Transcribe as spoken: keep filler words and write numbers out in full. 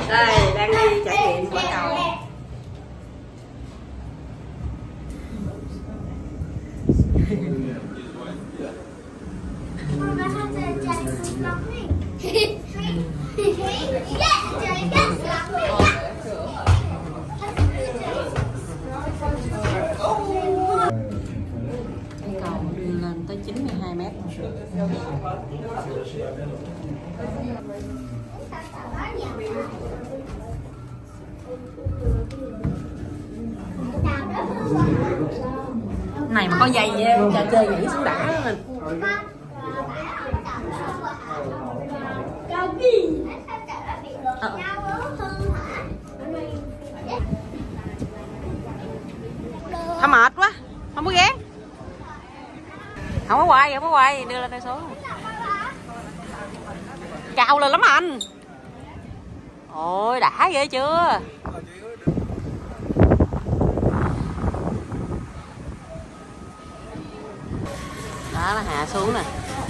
Đây, đang đi trải nghiệm quả cầu. Cây cầu đi lên tới chín mươi hai mét. Này mà có dây trò chơi nhảy xuống đã mình. Ờ. Thôi mệt quá, không có ghé. Không có quay, không có quay, đưa lên đây xuống. Cao lên lắm anh. Ôi đã ghê chưa. Đó là hạ xuống nè.